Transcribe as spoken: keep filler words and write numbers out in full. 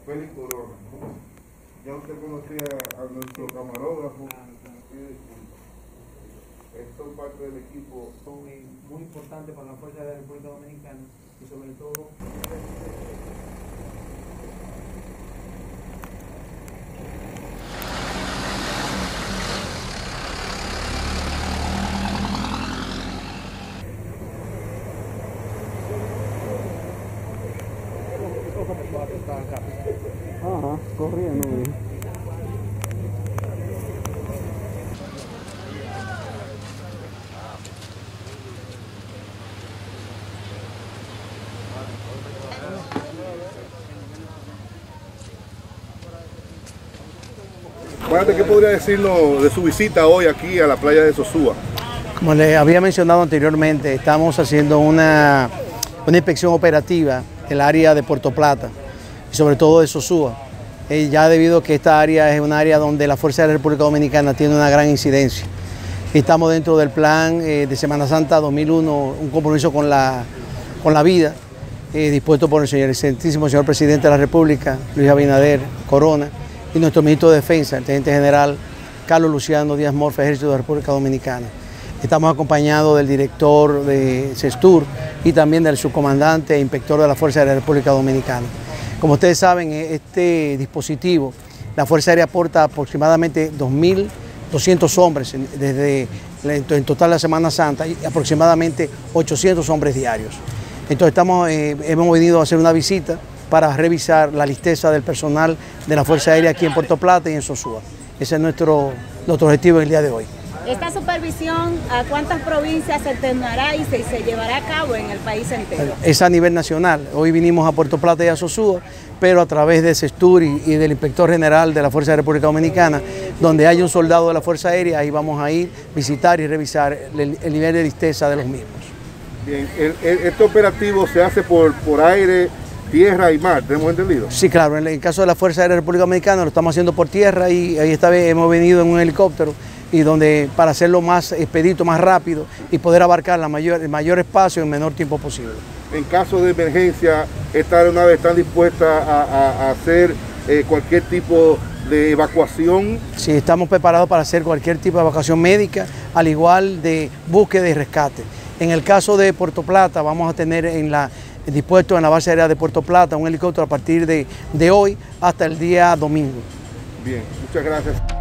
Félix Corona. Ya usted conocía a nuestro camarógrafo. Esto es parte del equipo. Muy, muy importante para la Fuerza de la República Dominicana y sobre todo... Ajá, corriendo. Bueno, ¿qué podría decirnos de su visita hoy aquí a la playa de Sosúa? Como les había mencionado anteriormente, estamos haciendo una, una inspección operativa en el área de Puerto Plata y sobre todo de Sosúa, eh, ya debido a que esta área es un área donde la Fuerza de la República Dominicana tiene una gran incidencia. Estamos dentro del plan eh, de Semana Santa dos mil uno, un compromiso con la, con la vida, eh, dispuesto por el señor excelentísimo señor Presidente de la República, Luis Abinader Corona, y nuestro Ministro de Defensa, el Teniente General Carlos Luciano Díaz Morfa, Ejército de la República Dominicana. Estamos acompañados del director de CESTUR y también del subcomandante e inspector de la Fuerza Aérea de la República Dominicana. Como ustedes saben, este dispositivo, la Fuerza Aérea aporta aproximadamente dos mil doscientos hombres desde en total la Semana Santa y aproximadamente ochocientos hombres diarios. Entonces estamos, eh, hemos venido a hacer una visita para revisar la listeza del personal de la Fuerza Aérea aquí en Puerto Plata y en Sosúa. Ese es nuestro, nuestro objetivo en el día de hoy. ¿Esta supervisión a cuántas provincias se terminará y se, se llevará a cabo en el país entero? Es a nivel nacional. Hoy vinimos a Puerto Plata y a Sosúa, pero a través de CESTUR y, y del Inspector General de la Fuerza de la República Dominicana, donde hay un soldado de la Fuerza Aérea, ahí vamos a ir, visitar y revisar el, el nivel de listeza de los mismos. Bien, el, el, este operativo se hace por, por aire, tierra y mar, ¿tenemos entendido? Sí, claro, en el caso de la Fuerza Aérea de la República Dominicana lo estamos haciendo por tierra y ahí esta vez hemos venido en un helicóptero y donde para hacerlo más expedito, más rápido y poder abarcar la mayor, el mayor espacio en el menor tiempo posible. En caso de emergencia, estas aeronaves están dispuestas a, a, a hacer eh, cualquier tipo de evacuación. Sí, estamos preparados para hacer cualquier tipo de evacuación médica, al igual de búsqueda y rescate. En el caso de Puerto Plata, vamos a tener en la dispuesto en la base aérea de Puerto Plata un helicóptero a partir de, de hoy hasta el día domingo. Bien, muchas gracias.